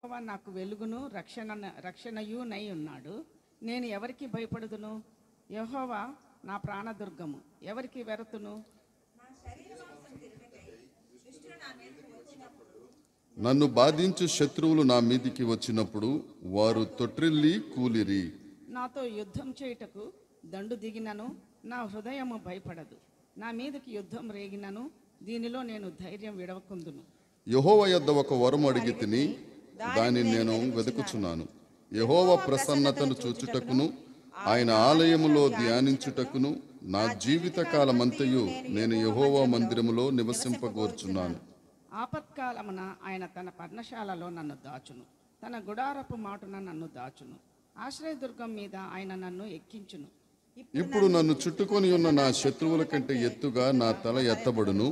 యెహోవా నాకు వెలుగును రక్షణయునై ఉన్నాడు. నేను ఎవరికి భయపడుదును? యెహోవా నా ప్రాణదుర్గము, ఎవరికి వెరతును? నన్ను బాధించు శత్రువులు నా మీదికి వచ్చినప్పుడు వారు తొట్రిల్లి కూలిరి. నాతో యుద్ధం చేయుటకు దండు దిగినను నా హృదయము భయపడదు. నా మీదకి యుద్ధం రేగినను దీనిలో నేను ధైర్యం విడవకుందును. యెహోవా యొద్ద ఒక వరం అడిగి తిని దానిని నేను వెతుకుచున్నాను. యెహోవా ప్రసన్నతను చూచుటకును ఆయన ఆలయములో ధ్యానించుటకును నా జీవిత కాలమంతయు నేను యెహోవా మందిరములో నివసింపగోర్చున్నాను. ఆపత్కాలమున ఆయన తన పర్ణశాలలో నన్ను దాచును, తన గుడారపు మాటున నన్ను దాచును. ఆశ్రయదుర్గం మీద ఆయన నన్ను ఎక్కించును. ఇప్పుడు నన్ను చుట్టుకొని ఉన్న నా శత్రువుల కంటే ఎత్తుగా నా తల ఎత్తబడును.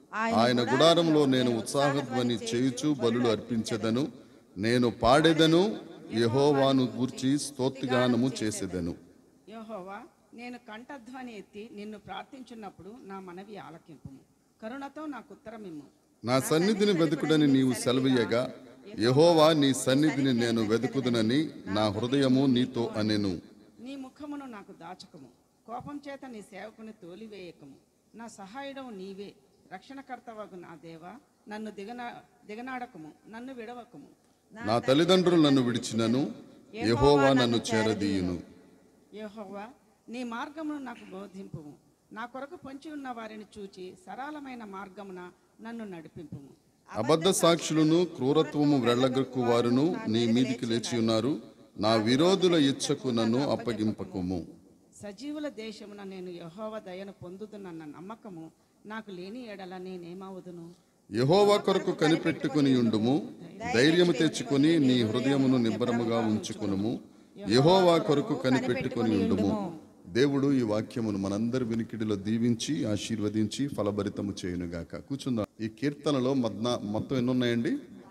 ఆయన గుడారంలో నేను ఉత్సాహధ్వని చేయుచు బలులు అర్పించెదను. నేను పాడెదను, యెహోవాను గూర్చి స్తోత్రగానము చేసేదను. యెహోవా, నేను కంఠధ్వని ఎత్తి నిన్ను ప్రార్థించున్నప్పుడు నా మనవి ఆలకింపుము. కరుణతో నాకు ఉత్తరమిమ్ము. నా సన్నిధిని వెతుకుడని నీవు సెలవీయగా, యెహోవా నీ సన్నిధిని నేను వెతుకుదునని నా హృదయము నీతో అనెను. నీ ముఖమును నాకు దాచకము, కోపం చేత నీ సేవకుని తోలివేయకము. నా సహాయుడవు నీవే, రక్షణకర్తవగు నా దేవా, నన్ను దిగనాడకము, నన్ను విడవకము. నా తల్లిదండ్రులు నన్ను విడిచినను యెహోవా నన్ను చేరదీయును. యెహోవా, నీ మార్గమును నాకు బోధింపుము. నా కొరకు పొంచి ఉన్న వారిని చూచి సరళమైన మార్గమున నన్ను నడిపింపుము. అబద్ధ సాక్షులను క్రూరత్వము వెళ్ళగక్కు వారును నీ మీదికి లేచి ఉన్నారు. నా విరోధుల ఇచ్చకు నన్ను అప్పగింపకుము. సజీవుల దేశమున నేను యెహోవా దయను పొందుతున్న నమ్మకము నాకు లేని ఎడల నేనేమవుదును? యెహోవా కొరకు కనిపెట్టుకుని ఉండుము. ధైర్యము తెచ్చుకొని నీ హృదయమును నిబ్బరముగా ఉంచుకునుము. యెహోవా కొరకు కనిపెట్టుకుని ఉండుము. దేవుడు ఈ వాక్యమును మనందరి వినికిడిలో దీవించి ఆశీర్వదించి ఫలభరితము చేయునుగాక. కూర్చుందాం. ఈ కీర్తనలో మొత్తం ఎన్ని ఉన్నాయండి?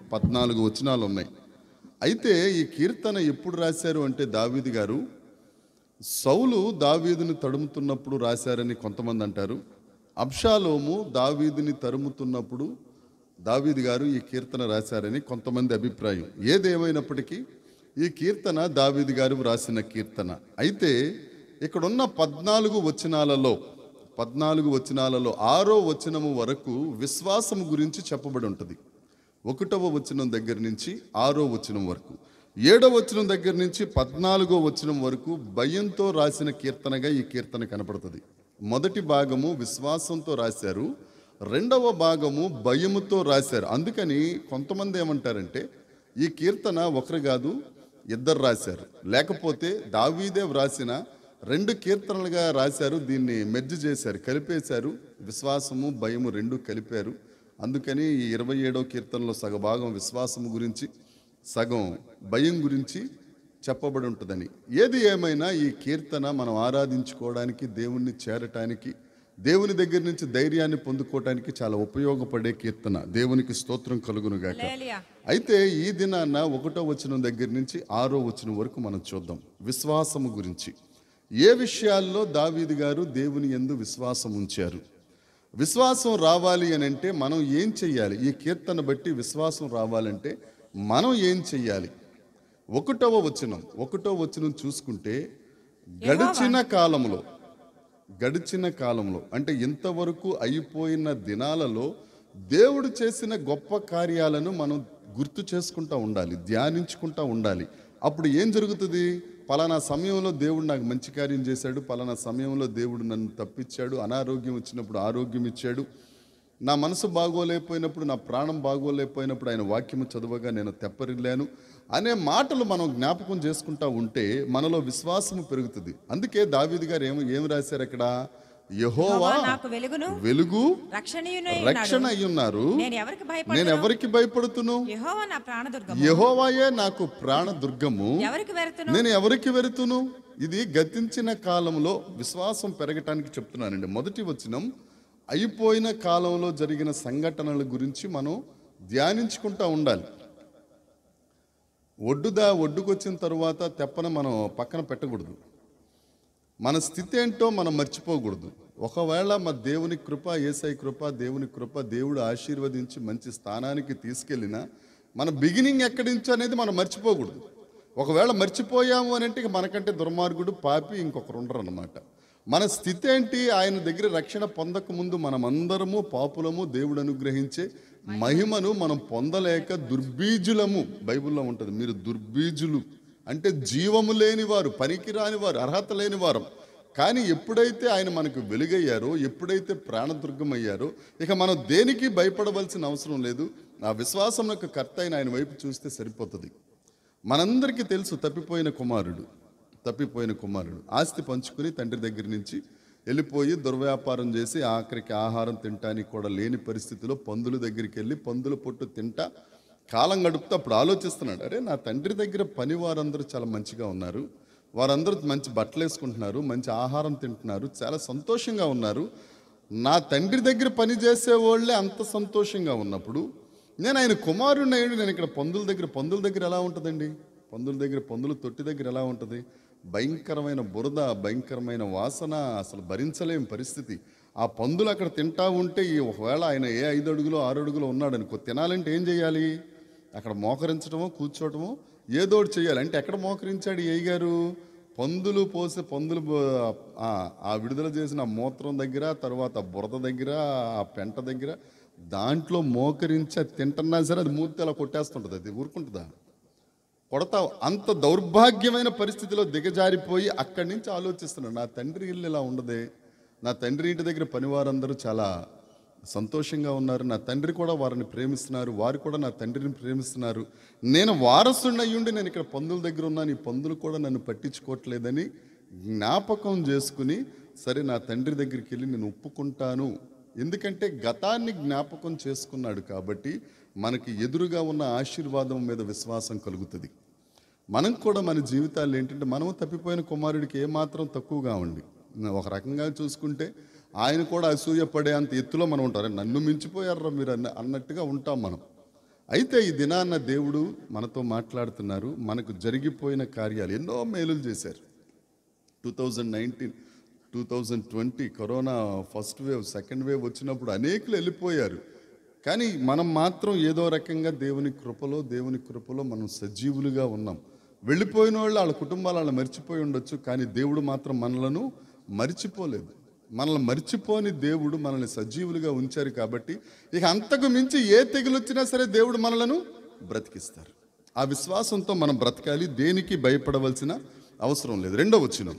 14 వచనాలు ఉన్నాయి. అయితే ఈ కీర్తన ఎప్పుడు రాశారు అంటే దావీదు గారు సౌలు దావీదుని తడుముతున్నప్పుడు రాశారని కొంతమంది అంటారు. అబ్షాలోము దావీదుని తరుముతున్నప్పుడు దావీదు గారు ఈ కీర్తన రాశారని కొంతమంది అభిప్రాయం. ఏదేమైనప్పటికీ ఈ కీర్తన దావీదు గారు రాసిన కీర్తన. అయితే ఇక్కడున్న 14 వచనాలలో 6వ వచనము వరకు విశ్వాసము గురించి చెప్పబడి ఉంటుంది. 1వ వచనం దగ్గర నుంచి 6వ వచనం వరకు, 7వ వచనం దగ్గర నుంచి 14వ వచనం వరకు భయంతో రాసిన కీర్తనగా ఈ కీర్తన కనపడుతుంది. మొదటి భాగము విశ్వాసంతో రాశారు, 2వ భాగము భయముతో రాశారు. అందుకని కొంతమంది ఏమంటారంటే ఈ కీర్తన ఒకరు కాదు ఇద్దరు రాశారు, లేకపోతే దావీదే వ్రాసిన 2 కీర్తనలుగా రాశారు. దీన్ని మెర్జ్ చేశారు, కలిపేశారు. విశ్వాసము భయము 2 కలిపారు. అందుకని ఈ 27వ కీర్తనలో సగభాగం విశ్వాసము గురించి, సగం భయం గురించి చెప్పబడి ఉంటుందని. ఏది ఏమైనా ఈ కీర్తన మనం ఆరాధించుకోవడానికి, దేవుణ్ణి చేరటానికి, దేవుని దగ్గర నుంచి ధైర్యాన్ని పొందుకోవటానికి చాలా ఉపయోగపడే కీర్తన. దేవునికి స్తోత్రం కలుగునుగాక. అయితే ఈ దినాన్న 1వ వచనం దగ్గర నుంచి 6వ వచనం వరకు మనం చూద్దాం. విశ్వాసము గురించి ఏ విషయాల్లో దావీదు గారు దేవుని యందు విశ్వాసం ఉంచారు. విశ్వాసం రావాలి అని అంటే మనం ఏం చెయ్యాలి? ఈ కీర్తన బట్టి విశ్వాసం రావాలంటే మనం ఏం చెయ్యాలి? 1వ వచనం చూసుకుంటే గడిచిన కాలంలో అంటే ఇంతవరకు అయిపోయిన దినాలలో దేవుడు చేసిన గొప్ప కార్యాలను మనం గుర్తు చేసుకుంటూ ఉండాలి, ధ్యానించుకుంటూ ఉండాలి. అప్పుడు ఏం జరుగుతుంది? పలానా సమయంలో దేవుడు నాకు మంచి కార్యం చేశాడు, పలానా సమయంలో దేవుడు నన్ను తప్పించాడు, అనారోగ్యం వచ్చినప్పుడు ఆరోగ్యం ఇచ్చాడు, నా మనసు బాగోలేకపోయినప్పుడు, నా ప్రాణం బాగోలేకపోయినప్పుడు ఆయన వాక్యము చదవగా నేను తెప్పరిల్లాను అనే మాటలు మనం జ్ఞాపకం చేసుకుంటా ఉంటే మనలో విశ్వాసము పెరుగుతుంది. అందుకే దావీదు గారు ఏమి రాశారు అక్కడ? యెహోవా నాకు వెలుగు రక్షణ అయ్యున్నారు, నేను ఎవరికి భయపడుతును? యెహోవాయే నాకు ప్రాణదుర్గము, నేను ఎవరికి వెరుతును? ఇది గతించిన కాలంలో విశ్వాసం పెరగటానికి చెప్తున్నానండి. మొదటి వచనం అయిపోయిన కాలంలో జరిగిన సంఘటనల గురించి మనం ధ్యానించుకుంటూ ఉండాలి. ఒడ్డుకొచ్చిన తర్వాత తెప్పన మనం పక్కన పెట్టకూడదు. మన స్థితి ఏంటో మనం మర్చిపోకూడదు. ఒకవేళ మా దేవుని కృప, యేసయ్య కృప, దేవుని కృప, దేవుడు ఆశీర్వదించి మంచి స్థానానికి తీసుకెళ్ళినా మన బిగినింగ్ ఎక్కడి నుంచి అనేది మనం మర్చిపోకూడదు. ఒకవేళ మర్చిపోయాము అని అంటే మనకంటే దుర్మార్గుడు, పాపి ఇంకొకరు ఉండరు అన్నమాట. మన స్థితి ఏంటి? ఆయన దగ్గర రక్షణ పొందక ముందు మనమందరము పాపులము, దేవుడు అనుగ్రహించే మహిమను మనం పొందలేక దుర్బీజులము. బైబిల్లో ఉంటుంది, మీరు దుర్బీజులు అంటే జీవము లేనివారు, పనికిరాని వారు, అర్హత లేని వారు. కానీ ఎప్పుడైతే ఆయన మనకు వెలుగయ్యారో, ఎప్పుడైతే ప్రాణదుర్గం అయ్యారో, ఇక మనం దేనికి భయపడవలసిన అవసరం లేదు. ఆ విశ్వాసం యొక్క కర్త అయిన ఆయన వైపు చూస్తే సరిపోతుంది. మనందరికీ తెలుసు, తప్పిపోయిన కుమారుడు ఆస్తి పంచుకుని తండ్రి దగ్గర నుంచి వెళ్ళిపోయి దుర్వ్యాపారం చేసి ఆఖరికి ఆహారం తినటానికి కూడా లేని పరిస్థితిలో పందుల దగ్గరికి వెళ్ళి పందుల పొట్టు తింటా కాలం గడుపుతూ అప్పుడు ఆలోచిస్తున్నాడు, అరే నా తండ్రి దగ్గర పని వారందరూ చాలా మంచిగా ఉన్నారు, వారందరూ మంచి బట్టలు వేసుకుంటున్నారు, మంచి ఆహారం తింటున్నారు, చాలా సంతోషంగా ఉన్నారు. నా తండ్రి దగ్గర పని చేసేవాళ్ళే అంత సంతోషంగా ఉన్నప్పుడు నేను ఆయన కుమారుడిని అయ్యాడు, నేను ఇక్కడ పందుల దగ్గర ఎలా ఉంటుందండి? పందుల తొట్టి దగ్గర ఎలా ఉంటుంది? భయంకరమైన బురద, భయంకరమైన వాసన, అసలు భరించలేం పరిస్థితి. ఆ పందులు అక్కడ తింటా ఉంటే ఒకవేళ ఆయన 5 అడుగులో 6 అడుగులో ఉన్నాడు అనుకో, తినాలంటే ఏం చేయాలి? అక్కడ మోకరించడమో కూర్చోవటమో ఏదో ఒకటి చేయాలి. అంటే ఎక్కడ మోకరించాడు ఈ అయ్యగారు? పందులు ఆ విడుదల చేసిన మూత్రం దగ్గర, తర్వాత బురద దగ్గర, ఆ పెంట దగ్గర, దాంట్లో మోకరించి తింటున్నా సరే అది మూర్తి అలా కొట్టేస్తుంటుంది. అది ఊరుకుంటుందా? కొడతావు. అంత దౌర్భాగ్యమైన పరిస్థితిలో దిగజారిపోయి అక్కడి నుంచి ఆలోచిస్తున్నాడు, నా తండ్రి ఇల్లు ఇలా ఉండదే, నా తండ్రి ఇంటి దగ్గర పనివారందరూ చాలా సంతోషంగా ఉన్నారు, నా తండ్రి కూడా వారిని ప్రేమిస్తున్నారు, వారు కూడా నా తండ్రిని ప్రేమిస్తున్నారు, నేను వారసుడిని అయ్యుండి నేను ఇక్కడ పందుల దగ్గర ఉన్నాను, ఈ పందులు కూడా నన్ను పట్టించుకోవట్లేదని జ్ఞాపకం చేసుకుని, సరే నా తండ్రి దగ్గరికి వెళ్ళి నేను ఒప్పుకుంటాను. ఎందుకంటే గతాన్ని జ్ఞాపకం చేసుకున్నాడు కాబట్టి మనకి ఎదురుగా ఉన్న ఆశీర్వాదం మీద విశ్వాసం కలుగుతుంది. మనం కూడా మన జీవితాలు ఏంటంటే, మనము తప్పిపోయిన కుమారుడికి ఏమాత్రం తక్కువగా ఉండి ఒక రకంగా చూసుకుంటే ఆయన కూడా అసూయపడే అంత ఎత్తులో మనం ఉంటారు. నన్ను మించిపోయారా మీరు అన్నట్టుగా ఉంటాం మనం. అయితే ఈ దినాన్న దేవుడు మనతో మాట్లాడుతున్నారు. మనకు జరిగిపోయిన కార్యాలు ఎన్నో మేలులు చేశారు. 2019, 2020 corona first wave, second wave వచ్చినప్పుడు అనేకులు వెళ్ళిపోయారు. కానీ మనం మాత్రం ఏదో రకంగా దేవుని కృపలో మనం సజీవులుగా ఉన్నాం. వెళ్ళిపోయిన వాళ్ళు వాళ్ళ కుటుంబాలు వాళ్ళు మర్చిపోయి ఉండొచ్చు, కానీ దేవుడు మాత్రం మనలను మర్చిపోలేదు. మనల్ని మర్చిపోని దేవుడు మనల్ని సజీవులుగా ఉంచారు కాబట్టి ఇక అంతకు మించి ఏ తెగులు వచ్చినా సరే దేవుడు మనలను బ్రతికిస్తారు. ఆ విశ్వాసంతో మనం బ్రతకాలి, దేనికి భయపడవలసిన అవసరం లేదు. 2వ వచనం,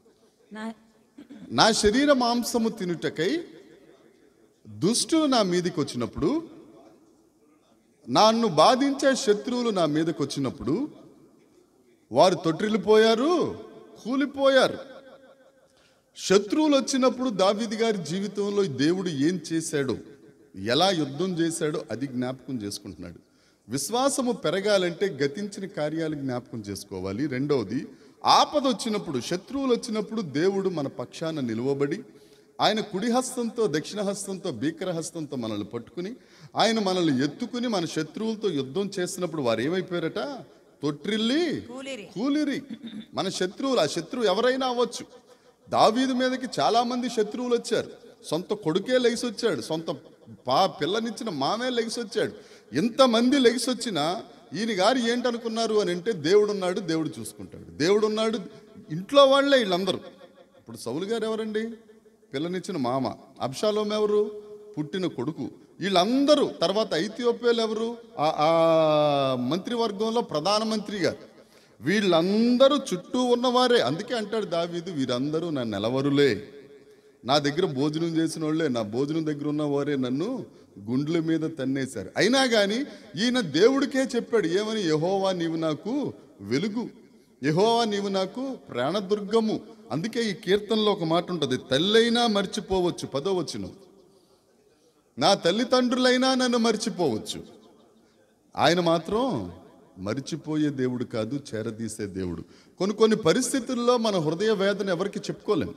నా శరీర మాంసము తినుటకై దుష్టులు నా మీదకి వచ్చినప్పుడు, నన్ను బాధించే శత్రువులు నా మీదకి వచ్చినప్పుడు వారు తొట్టిల్లిపోయారు, కూలిపోయారు. శత్రువులు వచ్చినప్పుడు దావీదు గారి జీవితంలో దేవుడు ఏం చేశాడో, ఎలా యుద్ధం చేశాడో అది జ్ఞాపకం చేసుకుంటున్నాడు. విశ్వాసము పెరగాలంటే గతించిన కార్యాలు జ్ఞాపకం చేసుకోవాలి. 2వది, ఆపద వచ్చినప్పుడు, శత్రువులు వచ్చినప్పుడు దేవుడు మన పక్షాన నిలువబడి ఆయన కుడి హస్తంతో, దక్షిణ హస్తంతో, భీకర హస్తంతో మనల్ని పట్టుకుని ఆయన మనల్ని ఎత్తుకుని మన శత్రువులతో యుద్ధం చేసినప్పుడు వారు ఏమైపోయారట? తొట్టిల్లి కూలిరి. మన శత్రువులు, ఆ శత్రువు ఎవరైనా అవ్వచ్చు. దావీదు మీదకి చాలా మంది శత్రువులు వచ్చారు. సొంత కొడుకే లెగిసి వచ్చాడు, సొంత పిల్లనిచ్చిన మామే లెగిసి వచ్చాడు. ఇంతమంది లెగిసి వచ్చినా ఈయన గారు ఏంటనుకున్నారు అని అంటే, దేవుడున్నాడు, దేవుడు చూసుకుంటాడు, దేవుడున్నాడు. ఇంట్లో వాళ్ళే వీళ్ళందరూ. ఇప్పుడు సౌలు గారు ఎవరండి? పిల్లనిచ్చిన మామ. అబ్షాలోం ఎవరు? పుట్టిన కొడుకు. వీళ్ళందరూ. తర్వాత ఐథియోపియాలు ఎవరు? ఆ మంత్రివర్గంలో ప్రధానమంత్రి గారు. వీళ్ళందరూ చుట్టూ ఉన్నవారే. అందుకే అంటాడు దావీదు, వీరందరూ నా నెలవరులే, నా దగ్గర భోజనం చేసిన వాళ్ళే, నా భోజనం దగ్గర ఉన్నవారే నన్ను గుండ్ల మీద తన్నేశారు. అయినా కానీ ఈయన దేవుడికే చెప్పాడు ఏమని? యెహోవా నీవు నాకు వెలుగు, యెహోవా నీవు నాకు ప్రాణదుర్గము. అందుకే ఈ కీర్తనలో ఒక మాట ఉంటుంది, తల్లైనా మర్చిపోవచ్చు. 10వ వచనం, నా తల్లిదండ్రులైనా నన్ను మర్చిపోవచ్చు, ఆయన మాత్రం మరిచిపోయే దేవుడు కాదు, చేరదీసే దేవుడు. కొన్ని పరిస్థితుల్లో మన హృదయ వేదన ఎవరికి చెప్పుకోలేము.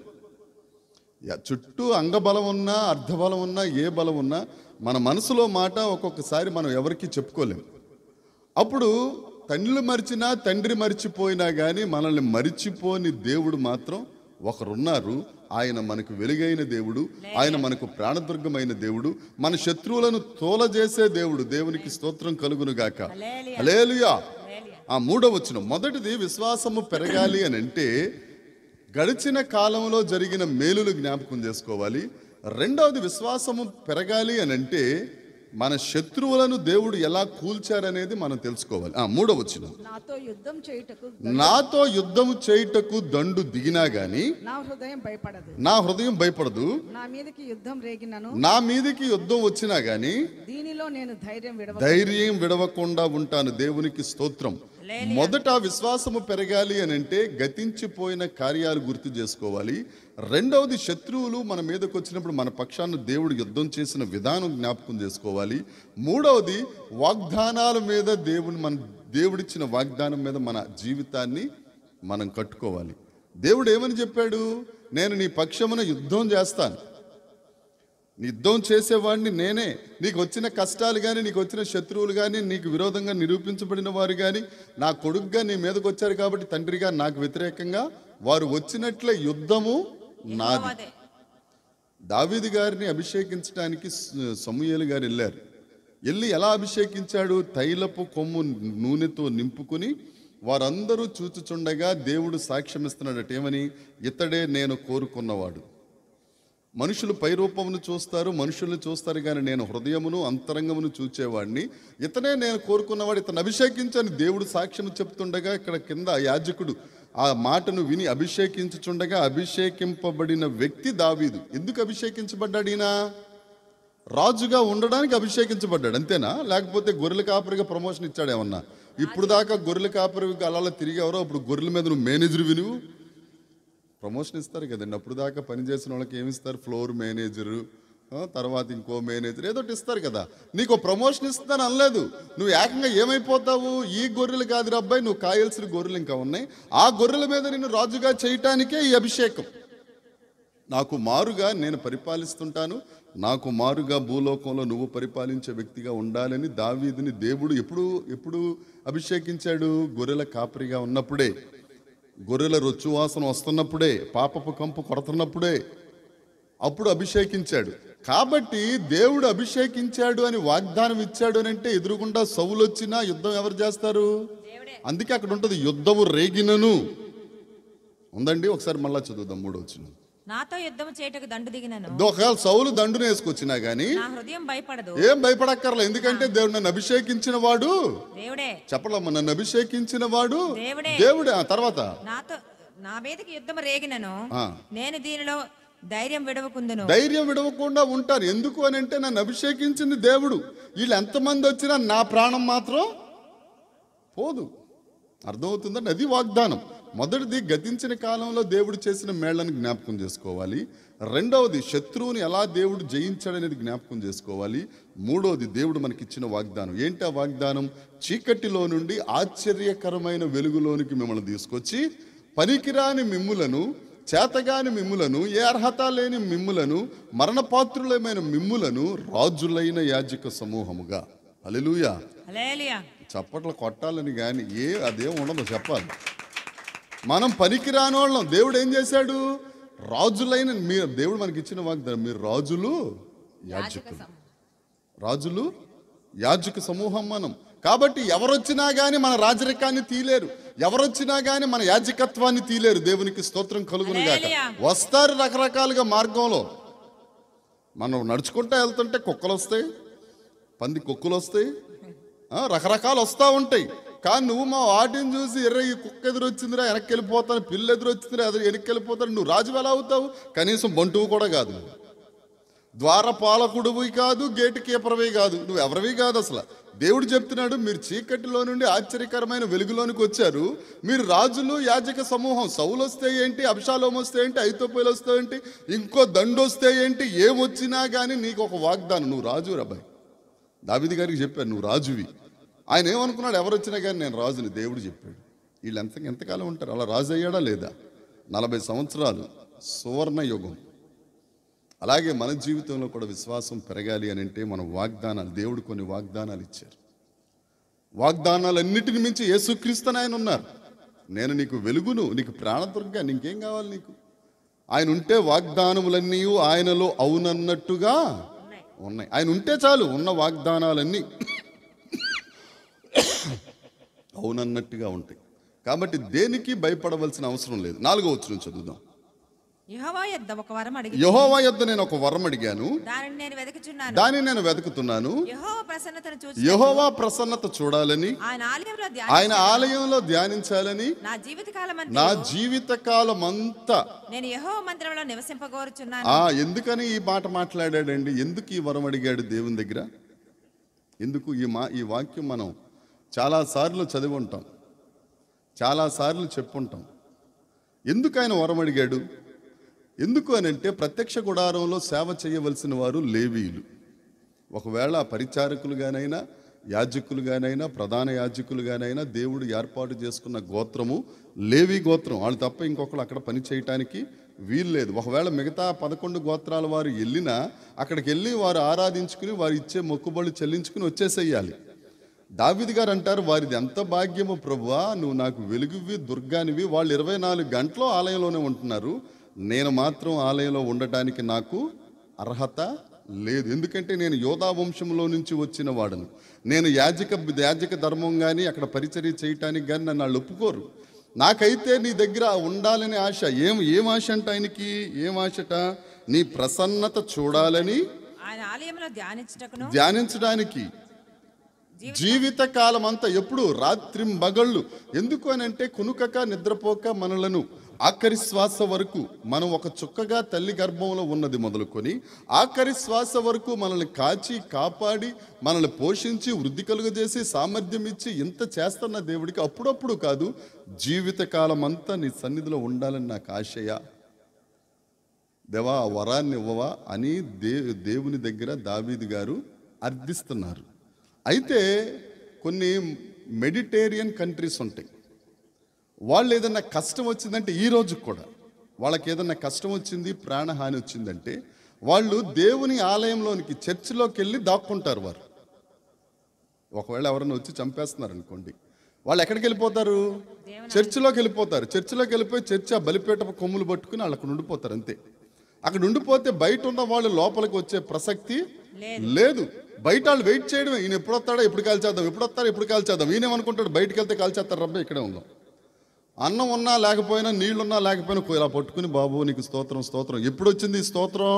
చుట్టూ అంగబలం ఉన్నా, అర్ధబలం ఉన్నా, ఏ బలం ఉన్నా మన మనసులో మాట ఒక్కొక్కసారి మనం ఎవరికి చెప్పుకోలేము. అప్పుడు తండ్రి మరిచినా, తండ్రి మరిచిపోయినా కానీ మనల్ని మరిచిపోని దేవుడు మాత్రం ఒకరున్నారు. ఆయన మనకు వెలుగైన దేవుడు, ఆయన మనకు ప్రాణదుర్గమైన దేవుడు, మన శత్రువులను తోలజేసే దేవుడు. దేవునికి స్తోత్రం కలుగును గాక. హల్లెలూయా. ఆ 3వ వచనం, మొదటిది విశ్వాసము పెరగాలి అని అంటే గడిచిన కాలంలో జరిగిన మేలులు జ్ఞాపకం చేసుకోవాలి. రెండవది విశ్వాసము పెరగాలి అని అంటే మన శత్రువులను దేవుడు ఎలా కూల్చారనేది మనం తెలుసుకోవాలి. 3వ వచనం, నాతో యుద్ధము చేయుటకు దండు దిగినా గాని నా హృదయం భయపడదు. నా మీదకి యుద్ధం వచ్చినా గాని దీనిలో నేను ధైర్యం విడవకుండా ఉంటాను. దేవునికి స్తోత్రం. మొదట విశ్వాసము పెరగాలి అని అంటే గతించిపోయిన కార్యాలు గుర్తు చేసుకోవాలి. రెండవది శత్రువులు మన మీదకి వచ్చినప్పుడు మన పక్షాన్ని దేవుడు యుద్ధం చేసిన విధానం జ్ఞాపకం చేసుకోవాలి. మూడవది వాగ్దానాల మీద దేవుడిచ్చిన వాగ్దానం మీద మన జీవితాన్ని మనం కట్టుకోవాలి. దేవుడు ఏమని చెప్పాడు? నేను నీ పక్షమున యుద్ధం చేస్తాను, యుద్ధం చేసేవాడిని నేనే. నీకు వచ్చిన కష్టాలు కానీ, నీకు వచ్చిన శత్రువులు కానీ, నీకు విరోధంగా నిరూపించబడిన వారు కానీ నా కొడుకుగా నీ మీదకి వచ్చారు కాబట్టి తండ్రిగా నాకు వ్యతిరేకంగా వారు వచ్చినట్లే యుద్ధము నాది. దావీదు గారిని అభిషేకించడానికి సమూయేలు గారు వెళ్ళి ఎలా అభిషేకించాడు? తైలపు కొమ్ము నూనెతో నింపుకుని వారందరూ చూచుచుండగా దేవుడు సాక్ష్యం ఇస్తున్నాడట. ఏమని? ఇతడే నేను కోరుకున్నవాడు. మనుషులు పై రూపమును చూస్తారు, మనుషుల్ని చూస్తారు, కానీ నేను హృదయమును అంతరంగమును చూచేవాడిని. ఇతనే నేను కోరుకున్నవాడు, ఇతను అభిషేకించని దేవుడు సాక్ష్యం చెప్తుండగా ఇక్కడ కింద యాజకుడు ఆ మాటను విని అభిషేకించుచుండగా అభిషేకింపబడిన వ్యక్తి దావీదు. ఎందుకు అభిషేకించబడ్డాడు? ఈయన రాజుగా ఉండడానికి అభిషేకించబడ్డాడు, అంతేనా? లేకపోతే గొర్రెల కాపరిగా ప్రమోషన్ ఇచ్చాడు ఏమన్నా? ఇప్పుడు దాకా గొర్రెల కాపరికి అలా తిరిగేవరో, ఇప్పుడు గొర్రెల మీద నువ్వు మేనేజర్ వినువు ప్రమోషన్ ఇస్తారు కదండి. అప్పుడు దాకా పనిచేసిన వాళ్ళకి ఏమిస్తారు? ఫ్లోర్ మేనేజరు, తర్వాత ఇంకో మేనేజర్ ఏదో ఇస్తారు కదా. నీకు ప్రమోషన్ ఇస్తాను అనలేదు. నువ్వు ఏకంగా ఏమైపోతావు? ఈ గొర్రెలు కాదు అబ్బాయి, నువ్వు కాయాల్సిన గొర్రెలు ఇంకా ఉన్నాయి. ఆ గొర్రెల మీద నిన్ను రాజుగా చేయటానికే ఈ అభిషేకం. నాకు మారుగా నేను పరిపాలిస్తుంటాను, నాకు మారుగా భూలోకంలో నువ్వు పరిపాలించే వ్యక్తిగా ఉండాలని దావీదుని దేవుడు ఎప్పుడు అభిషేకించాడు? గొర్రెల కాపరిగా ఉన్నప్పుడే, గొర్రెల రొచ్చువాసన వస్తున్నప్పుడే, పాపపు కంపు కొడుతున్నప్పుడే అప్పుడు అభిషేకించాడు. కాబట్టి దేవుడు అభిషేకించాడు అని వాగ్దానం ఇచ్చాడు అని అంటే ఎదురుగుండా సౌలు వచ్చినా యుద్ధం ఎవరు చేస్తారు? అందుకే అక్కడ ఉంటుంది యుద్ధము రేగినను ఉందండి. ఒకసారి మళ్ళా చదువుదాం 3వ వచనం. నాతో యుద్ధం చేయటకు దండు దిగినను. ఒకవేళ సౌలు దండును వేసుకొచ్చినా గానీ నా హృదయం భయపడదు. ఏం భయపడక్కర్లే, ఎందుకంటే దేవుడు నన్ను అభిషేకించిన వాడు దేవుడే. చెప్పలమ్మా, నన్ను అభిషేకించిన వాడు దేవుడే. తర్వాత నా మీదకి యుద్ధం రేగినను, నేను దీనిలో ధైర్యం విడవకుండా ఉంటారు. ఎందుకు అని అంటే నన్ను అభిషేకించింది దేవుడు. వీళ్ళు ఎంతమంది వచ్చినా నా ప్రాణం మాత్రం పోదు. అర్థమవుతుందండి? అది వాగ్దానం. మొదటిది గతించిన కాలంలో దేవుడు చేసిన మేళ్లను జ్ఞాపకం చేసుకోవాలి. రెండవది శత్రువుని ఎలా దేవుడు జయించాడనేది జ్ఞాపకం చేసుకోవాలి. మూడవది దేవుడు మనకిచ్చిన వాగ్దానం. ఏంటి ఆ వాగ్దానం? చీకటిలో నుండి ఆశ్చర్యకరమైన వెలుగులోనికి మిమ్మల్ని తీసుకొచ్చి పనికిరాని మిమ్ములను, చేతగాని మిమ్ములను, ఏ అర్హత లేని మిమ్ములను, మరణపాత్రులమైన మిమ్ములను రాజులైన యాజక సమూహముగా. హల్లెలూయా. చప్పట్లు కొట్టాలని కానీ అదేం ఉండదు, చెప్పాలి. మనం పనికిరాని వాళ్ళం. దేవుడు ఏం చేశాడు? రాజులైన దేవుడు మనకి ఇచ్చిన వాగ్దానం, మీరు రాజులు యాజక సమూహం మనం. కాబట్టి ఎవరొచ్చినా కానీ మన రాజరికాన్ని తీలేరు, ఎవరొచ్చినా కానీ మన యాజకత్వాన్ని తీలేరు. దేవునికి స్తోత్రం కలుగును గాక. వస్తారు రకరకాలుగా మార్గంలో. మనం నడుచుకుంటూ వెళ్తుంటే కుక్కలు వస్తాయి, పంది కుక్కలు వస్తాయి, రకరకాలు వస్తూ ఉంటాయి. కానీ నువ్వు మా వాటిని చూసి ఈ కుక్క ఎదురు వచ్చిందిరా వెనక్కి వెళ్ళిపోతాను, పిల్లి ఎదురు వచ్చిందిరా అది వెనక్కి వెళ్ళిపోతాను, నువ్వు రాజు ఎలా అవుతావు? కనీసం బంటువు కూడా కాదు, ద్వారపాలకుడివి కాదు, గేటు కీపర్వి కాదు, నువ్వు ఎవరివి కాదు అసలు. దేవుడు చెప్తున్నాడు, మీరు చీకటిలో నుండి ఆశ్చర్యకరమైన వెలుగులోనికి వచ్చారు, మీరు రాజులు యాజక సమూహం. సౌలు వస్తే ఏంటి, అబ్షాలోము వస్తే ఏంటి, ఐతోపేలు వస్తే ఏంటి, ఇంకో దండు వస్తే ఏంటి, ఏమొచ్చినా కానీ నీకు ఒక వాగ్దానం, నువ్వు రాజు రాబాయ్. దావీదు గారికి చెప్పాను, నువ్వు రాజువి. ఆయన ఏమనుకున్నాడు? ఎవరు వచ్చినా కానీ నేను రాజుని. దేవుడు చెప్పాడు. వీళ్ళు ఎంతకాలం ఉంటారు? అలా రాజు అయ్యాడా లేదా? 40 సంవత్సరాలు సువర్ణ యుగం. అలాగే మన జీవితంలో కూడా విశ్వాసం పెరగాలి అని అంటే మన వాగ్దానాలు, దేవుడు కొన్ని వాగ్దానాలు ఇచ్చారు. వాగ్దానాలన్నిటిని మించి యేసుక్రీస్తు ఆయన ఉన్నారు. నేను నీకు వెలుగును, నీకు ప్రాణదుర్గా, నీకేం కావాలి నీకు? ఆయన ఉంటే వాగ్దానములన్నీ ఆయనలో అవునన్నట్టుగా ఉన్నాయి. ఆయన ఉంటే చాలు, ఉన్న వాగ్దానాలన్నీ అవునన్నట్టుగా ఉంటాయి. కాబట్టి దేనికి భయపడవలసిన అవసరం లేదు. 4వ వచనం చదువుదాం. యెహోవా యొద్ద ఒక వరం అడిగి, యెహోవా యొద్ద నేను ఒక వరం అడిగాను, దానిని నేను వెతుకుచున్నాను. యెహోవా ప్రసన్నత చూడాలని, ఆయన ఆలయంలో ధ్యానించాలని, నా జీవిత కాలమంతా నేను యెహోవా మందిరంలో నివసింపగోరుచున్నాను. ఎందుకని ఈ మాట మాట్లాడాడండి? ఎందుకు ఈ వరం అడిగాడు దేవుని దగ్గర? ఎందుకు ఈ వాక్యం మనం చాలాసార్లు చదివి ఉంటాం, చాలాసార్లు చెప్పుంటాం. ఎందుకు ఆయన వరం అడిగాడు? ఎందుకు అని అంటే, ప్రత్యక్ష గుడారంలో సేవ చేయవలసిన వారు లేవీయులు. ఒకవేళ పరిచారకులుగానైనా, యాజకులుగానైనా, ప్రధాన యాజకులుగానైనా దేవుడు ఏర్పాటు చేసుకున్న గోత్రము లేవీ గోత్రం. వాళ్ళు తప్ప ఇంకొకరు అక్కడ పని చేయటానికి వీలు లేదు. ఒకవేళ మిగతా 11 గోత్రాల వారు వెళ్ళినా అక్కడికి వెళ్ళి వారు ఆరాధించుకుని వారు ఇచ్చే మొక్కుబళ్ళు చెల్లించుకుని వచ్చేసేయాలి. దావీదు గారు అంటారు, వారిది ఎంత భాగ్యమో ప్రభువా, నువ్వు నాకు వెలుగువి, దుర్గానివి. వాళ్ళు 24 గంటలు ఆలయంలోనే ఉంటున్నారు, నేను మాత్రం ఆలయంలో ఉండటానికి నాకు అర్హత లేదు. ఎందుకంటే నేను యోధా వంశంలో నుంచి వచ్చిన వాడను. నేను యాజక ధర్మం కానీ అక్కడ పరిచర్య చేయటానికి కానీ నన్ను వాళ్ళు ఒప్పుకోరు. నాకైతే నీ దగ్గర ఉండాలనే ఆశ. ఏం ఆశ అంట ఆయనకి? ఏం ఆశట? నీ ప్రసన్నత చూడాలని, ఆయన ఆలయంలో ధ్యానించడానికి జీవిత కాలం అంతా. ఎప్పుడు? రాత్రింబగళ్ళు. ఎందుకు అని అంటే, కునుకక నిద్రపోక మనలను ఆఖరి శ్వాస వరకు, మనం ఒక చుక్కగా తల్లి గర్భంలో ఉన్నది మొదలుకొని ఆఖరి శ్వాస వరకు మనల్ని కాచి కాపాడి మనల్ని పోషించి వృద్ధి కలుగజేసి సామర్థ్యం ఇచ్చి ఇంత చేస్తున్న దేవుడికి అప్పుడప్పుడు కాదు, జీవిత కాలం అంతా నీ సన్నిధిలో ఉండాలని నాకు ఆశయ. దేవా, ఆ వరాన్ని ఇవ్వవా అని దేవుని దగ్గర దావీదు గారు అర్థిస్తున్నారు. అయితే కొన్ని మెడిటేరియన్ కంట్రీస్ ఉంటాయి. వాళ్ళు ఏదన్నా కష్టం వచ్చిందంటే, ఈ రోజు కూడా వాళ్ళకి ఏదన్నా కష్టం వచ్చింది, ప్రాణహాని వచ్చిందంటే, వాళ్ళు దేవుని ఆలయంలోనికి, చర్చిలోకి వెళ్ళి దాక్కుంటారు. వారు ఒకవేళ ఎవరైనా వచ్చి చంపేస్తున్నారు అనుకోండి, వాళ్ళు ఎక్కడికి వెళ్ళిపోతారు? చర్చిలోకి వెళ్ళిపోతారు. చర్చిలోకి వెళ్ళిపోయి చర్చి ఆ బలిపీట కొమ్ములు పట్టుకుని వాళ్ళు అక్కడ ఉండిపోతారు. అంతే. అక్కడ ఉండిపోతే బయట ఉన్న వాళ్ళు లోపలికి వచ్చే ప్రసక్తి లేదు. బయట వాళ్ళు వెయిట్ చేయడమే. ఈయన ఎప్పుడు వస్తాడో, ఎప్పుడు కాల్చేద్దాం, ఎప్పుడు కాల్చేద్దాం. ఈయనేమనుకుంటాడు, బయటకు వెళ్తే కాల్చేస్తారు, రబ్బే ఇక్కడే ఉందాం. అన్నం ఉన్నా లేకపోయినా, నీళ్లున్నా లేకపోయినా ఇలా పట్టుకుని, బాబు నీకు స్తోత్రం స్తోత్రం. ఎప్పుడు వచ్చింది ఈ స్తోత్రం?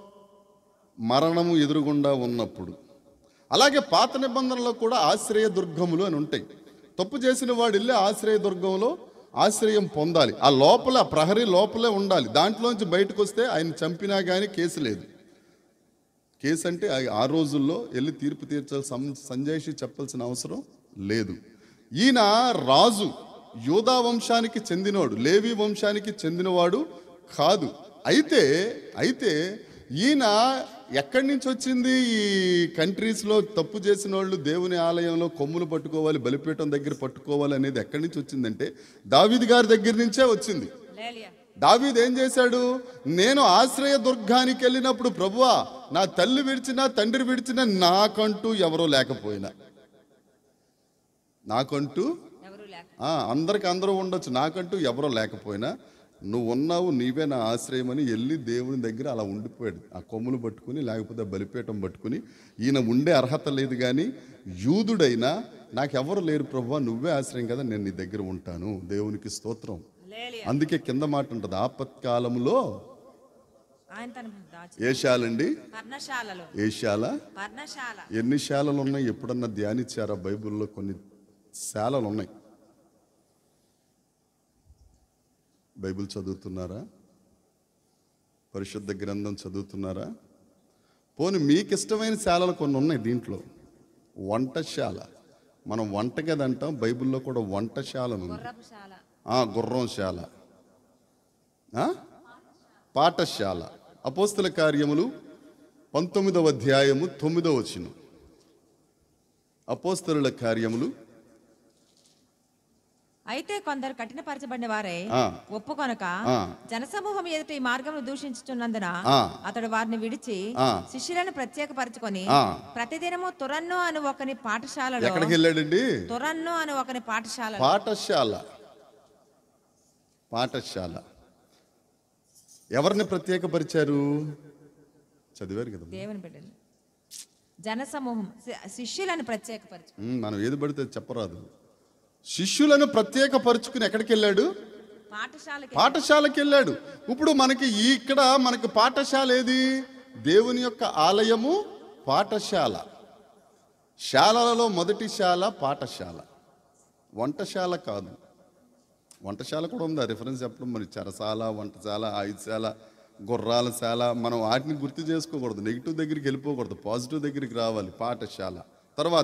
మరణము ఎదురుగుండా ఉన్నప్పుడు. అలాగే పాత నిబంధనలో కూడా ఆశ్రయ దుర్గములు అని ఉంటాయి. తప్పు చేసిన వాడు వెళ్ళి ఆశ్రయ దుర్గంలో ఆశ్రయం పొందాలి. ఆ లోపల, ప్రహరీ లోపలే ఉండాలి. దాంట్లోంచి బయటకు వస్తే ఆయన చంపినా కానీ కేసు లేదు. కేసు అంటే ఆ రోజుల్లో వెళ్ళి తీర్పు తీర్చాలి, సంజాయిషి చెప్పాల్సిన అవసరం లేదు. ఈయన రాజు, యోధా వంశానికి చెందినవాడు, లేవి వంశానికి చెందినవాడు కాదు. అయితే ఈయన ఎక్కడి నుంచి వచ్చింది? ఈ కంట్రీస్లో తప్పు చేసిన వాళ్ళు దేవుని ఆలయంలో కొమ్ములు పట్టుకోవాలి, బలిపీఠం దగ్గర పట్టుకోవాలి అనేది ఎక్కడి నుంచి వచ్చిందంటే, దావీదు గారి దగ్గర నుంచే వచ్చింది. దావీదు ఏం చేశాడు? నేను ఆశ్రయ దుర్గానికి వెళ్ళినప్పుడు, ప్రభువా, నా తల్లి విడిచినా తండ్రి విడిచినా నాకంటూ ఎవరో లేకపోయినా, నాకంటూ అందరికి అందరూ ఉండొచ్చు, నాకంటూ ఎవరో లేకపోయినా నువ్వు ఉన్నావు, నీవే నా ఆశ్రయం అని వెళ్ళి దేవుని దగ్గర అలా ఉండిపోయాడు. ఆ కొమ్ములు పట్టుకుని, లేకపోతే బలిపీఠం పట్టుకుని. ఈయన ఉండే అర్హత లేదు, కానీ యూదుడైనా నాకెవరు లేరు ప్రభువా, నువ్వే ఆశ్రయం కదా, నేను నీ దగ్గర ఉంటాను. దేవునికి స్తోత్రం. అందుకే కింద మాట ఉంటుంది, ఆపత్కాలంలో ఏ శాలండి? ఏ శాల? ఎన్ని శాలలు ఉన్నాయి? ఎప్పుడన్నా ధ్యానించారా? బైబిల్లో కొన్ని శాలలు ఉన్నాయి. బైబిల్ చదువుతున్నారా? పరిశుద్ధ గ్రంథం చదువుతున్నారా? పోనీ మీకు ఇష్టమైన శాలలు కొన్ని ఉన్నాయి దీంట్లో. వంటశాల, మనం వంటగది అంటాం, బైబిల్లో కూడా వంటశాల ఉంది. గుర్రంశాల, పాఠశాల. అపోస్తల కార్యములు 19వ అధ్యాయము 9వ వచనం. అపోస్తలుల కార్యములు. అయితే కొందరు కఠినపరచబడిన వారే ఒప్పుకొనక జనసమూహం ఎదుట ఈ మార్గమును దూషించుచున్నందున అతడు వారిని విడిచి శిష్యులను ప్రత్యేకపరచుకొని ప్రతిదినము తురన్ను అని ఒకని పాఠశాలలో. ఎక్కడికి వెళ్ళాడండి? తురన్ను అని ఒకని పాఠశాల. ఎవరిని ప్రత్యేకపరిచారు? చదివారు కదా. దేవుని బిడ్డలు, జనసమూహం, శిష్యులను ప్రత్యేకపరచు. మనం ఏది పడితే చెప్పరాదు. శిష్యులను ప్రత్యేకపరుచుకుని ఎక్కడికి వెళ్ళాడు? పాఠశాలకి వెళ్ళాడు. ఇప్పుడు మనకి ఇక్కడ మనకి పాఠశాల ఏది? దేవుని యొక్క ఆలయము పాఠశాల. శాలలలో మొదటి శాల పాఠశాల, వంటశాల కాదు. వంటశాల కూడా ఉందా? రిఫరెన్స్ చెప్పడం మరి. చెరసాల, వంటశాల, ఆయుధశాల, గుర్రాల శాల. మనం వాటిని గుర్తు చేసుకోకూడదు, నెగిటివ్ దగ్గరికి వెళ్ళిపోకూడదు, పాజిటివ్ దగ్గరికి రావాలి. పాఠశాల తర్వాత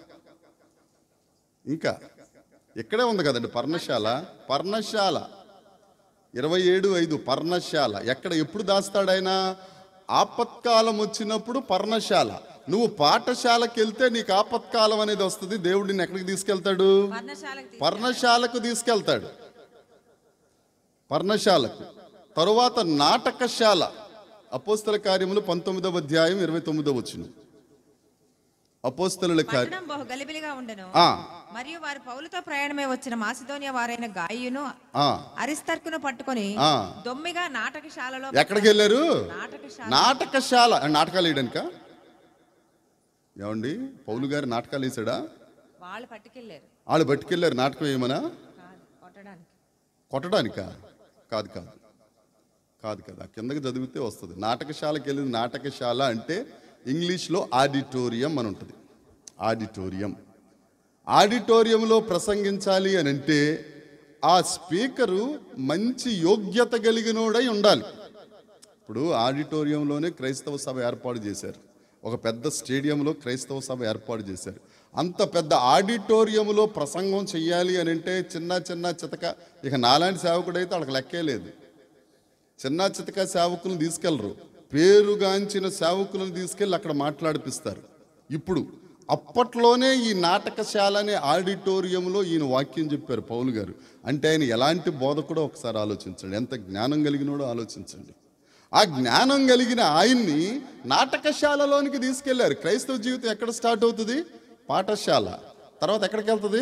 ఇంకా ఇక్కడే ఉంది కదండి పర్ణశాల. 27:5 పర్ణశాల. ఎక్కడ ఎప్పుడు దాస్తాడు ఆయన? ఆపత్కాలం వచ్చినప్పుడు పర్ణశాల. నువ్వు పాఠశాలకు వెళ్తే నీకు ఆపత్కాలం అనేది వస్తుంది. దేవుడు నిన్ను ఎక్కడికి తీసుకెళ్తాడు? పర్ణశాలకు తీసుకెళ్తాడు. పర్ణశాలకు తరువాత నాటకశాల. అపోస్తల కార్యములు 19వ అధ్యాయం 29వ వచనం. అపోస్తలుల కార్యం గలిబిలిగా ఉండెను. మరియు వారు పౌలుతో ప్రయాణమే వచ్చిన మాసిదోనియా వారైన గాయును అరిస్తర్కును పట్టుకొని దొమ్మిగా నాటకశాలలో. ఎక్కడికి వెళ్ళారు? నాటకశాల. నాటకాలు వేయడానిక? ఏమండి, పౌలు గారు నాటకాలు వేసాడా? వాళ్ళు పట్టుకెళ్ళారు. నాటకం ఏమన్నా? కొట్టడానికా? కాదు. కిందకి చదివితే వస్తుంది. నాటకశాలకి వెళ్ళింది. నాటకశాల అంటే ఇంగ్లీష్లో ఆడిటోరియం అని ఉంటుంది. ఆడిటోరియంలో ప్రసంగించాలి అని అంటే ఆ స్పీకరు మంచి యోగ్యత కలిగినోడై ఉండాలి. ఇప్పుడు ఆడిటోరియంలోనే క్రైస్తవ సభ ఏర్పాటు చేశారు. ఒక పెద్ద స్టేడియంలో క్రైస్తవ సభ ఏర్పాటు చేశారు. అంత పెద్ద ఆడిటోరియంలో ప్రసంగం చెయ్యాలి అని అంటే చిన్న చితక, ఇక నాలాంటి సేవకుడైతే వాళ్ళకి లెక్కే లేదు. చిన్న చితక సేవకులను తీసుకెళ్లరు, పేరుగాంచిన సేవకులను తీసుకెళ్ళి అక్కడ మాట్లాడిపిస్తారు. అప్పట్లోనే ఈ నాటకశాల అనే ఆడిటోరియంలో ఈయన వాక్యం చెప్పారు పౌలు గారు. అంటే ఆయన ఎలాంటి బోధకుడో ఒకసారి ఆలోచించండి, ఎంత జ్ఞానం కలిగినోడో ఆలోచించండి. ఆ జ్ఞానం కలిగిన ఆయన్ని నాటకశాలలోనికి తీసుకెళ్లారు. క్రైస్తవ జీవితం ఎక్కడ స్టార్ట్ అవుతుంది? పాఠశాల. తర్వాత ఎక్కడికి వెళ్తుంది?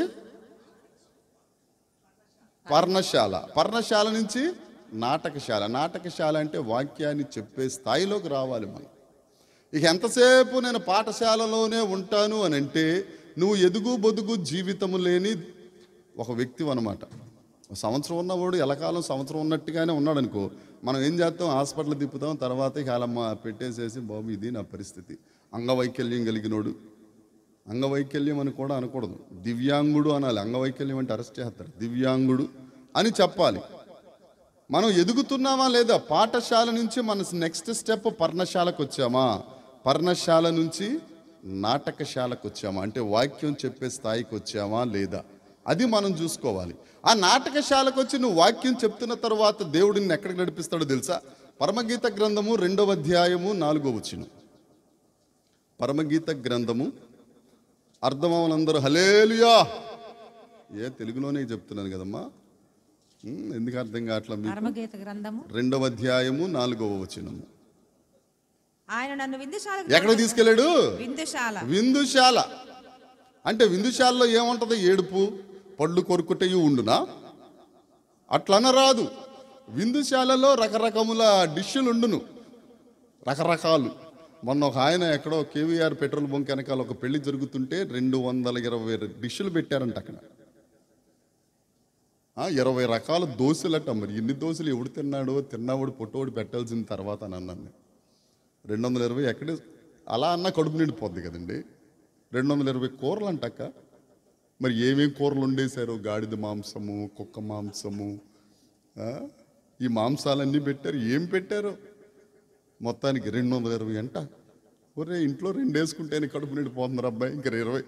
పర్ణశాల నుంచి నాటకశాల అంటే వాక్యాన్ని చెప్పే స్థాయిలోకి రావాలి మనం. ఇక ఎంతసేపు నేను పాఠశాలలోనే ఉంటాను అని అంటే నువ్వు ఎదుగు బొదుగు జీవితము లేని ఒక వ్యక్తి అన్నమాట. సంవత్సరం ఉన్నవాడు ఎలకాలం సంవత్సరం ఉన్నట్టుగానే ఉన్నాడు అనుకో, మనం ఏం చేస్తాం? హాస్పిటల్ తిప్పుతాం. తర్వాత ఇక అలా పెట్టేసేసి బాబు ఇది నా పరిస్థితి. అంగవైకల్యం కలిగినోడు, అంగవైకల్యం అని కూడా అనకూడదు, దివ్యాంగుడు అనాలి. అంగవైకల్యం అంటే అరెస్ట్ చేస్తారు. దివ్యాంగుడు అని చెప్పాలి. మనం ఎదుగుతున్నామా లేదా? పాఠశాల నుంచి మన నెక్స్ట్ స్టెప్ పర్ణశాలకు వచ్చామా? పర్ణశాల నుంచి నాటకశాలకు వచ్చామా? అంటే వాక్యం చెప్పే స్థాయికి వచ్చామా లేదా? అది మనం చూసుకోవాలి. ఆ నాటకశాలకు వచ్చి నువ్వు వాక్యం చెప్తున్న తర్వాత దేవుడు నిన్ను ఎక్కడికి నడిపిస్తాడో తెలుసా? పరమగీత గ్రంథము 2వ అధ్యాయము 4వ వచనం. పరమగీత గ్రంథము అర్థమవనందరూ హల్లెలూయా. తెలుగులోనే చెప్తున్నాను కదమ్మా, ఎందుకు అర్థం కావట్లా? పరమగీత గ్రంథము 2వ అధ్యాయము 4వ వచనము. ఆయన నన్ను ఎక్కడ తీసుకెళ్ళాడు? విందుశాల. అంటే విందుశాలలో ఏముంటది? ఏడుపు, పళ్ళు కొరుకుటయు ఉండునా? అట్లనరాదు. విందుశాలలో రకరకముల డిష్యులు ఉండును, రకరకాలు. మొన్న ఒక ఆయన ఎక్కడో కేవీఆర్ పెట్రోల్ బంక్ వెనకాల ఒక పెళ్లి జరుగుతుంటే 220 డిష్యులు పెట్టారంట అక్కడ. 20 రకాల దోశలట. మరి ఎన్ని దోశలు ఎవడు తిన్నావాడు పొట్టోడు పెట్టాల్సిన తర్వాత అని అన్నాను. 220 ఎక్కడే అలా అన్నా కడుపు నిండిపోద్ది కదండి. 220 కూరలు అంటక్క. మరి ఏమేమి కూరలు వండేశారు? గాడిద మాంసము, కుక్క మాంసము, ఈ మాంసాలన్నీ పెట్టారు. ఏం పెట్టారు? మొత్తానికి 220 అంట. ఒరే, ఇంట్లో 2 వేసుకుంటేనే కడుపు నిండిపోతున్నారు అబ్బాయి, ఇంకా 20.